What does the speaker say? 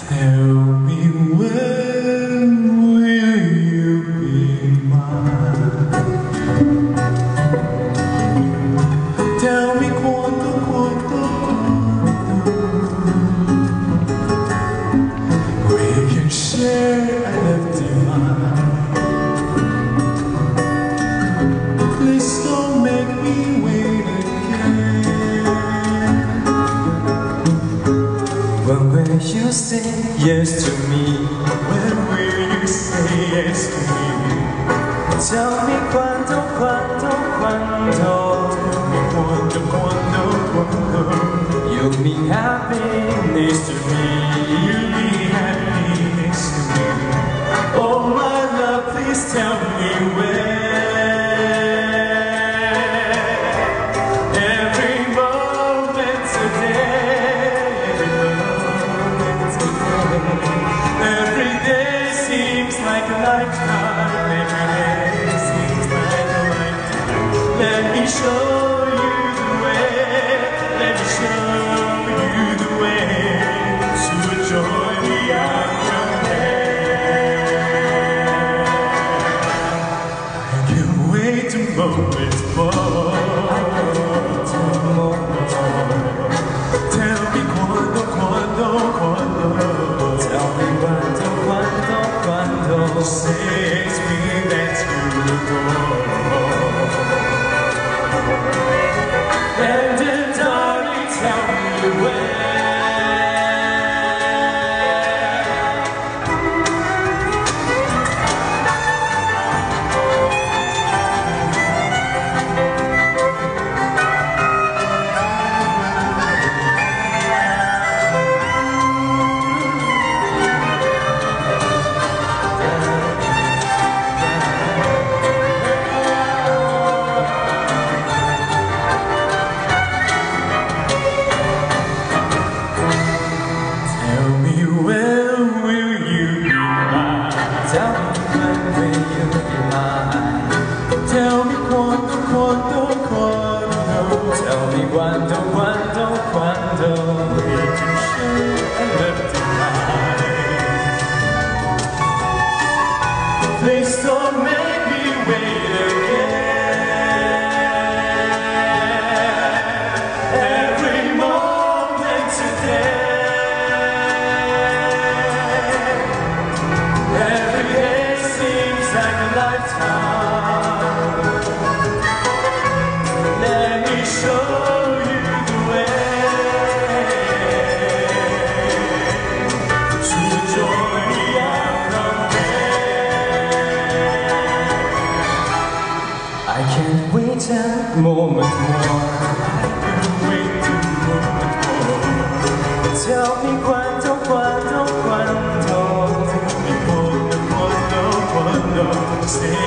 Tell me when will you be mine? Tell me quando we can share a love divine. Please don't make me wait again. When will you say yes to me? When will you say yes to me? Tell me quando. You'll mean happiness to me. You'll mean happiness to me. Oh my love, please tell me when. Every moment today, every day seems like a lifetime. Every day seems like a lifetime. Let me show you the way. Let me show you the way to enjoy beyond compare. I can't wait a moment more. Tell me quando. Tell me quando. Says me that you go. And darling, tell me when. Tell me quando. Tell me quando we can share a love divine. Please don't make me wait again. Every moment today, every day seems like a lifetime. Show you the way to enjoy beyond compare. I can't wait a moment more. Tell me quando. Tell me quando. Say